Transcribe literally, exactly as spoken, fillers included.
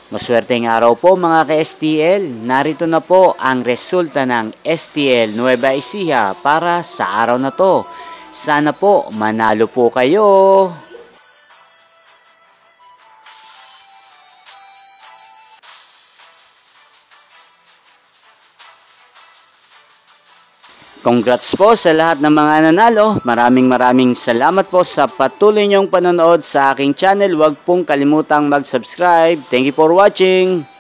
Maswerteng araw po mga ka-S T L. Narito na po ang resulta ng S T L Nueva Ecija para sa araw na to. Sana po manalo po kayo. Congrats po sa lahat ng mga nanalo. Maraming maraming salamat po sa patuloy niyong panonood sa aking channel. Huwag pong kalimutang mag-subscribe. Thank you for watching.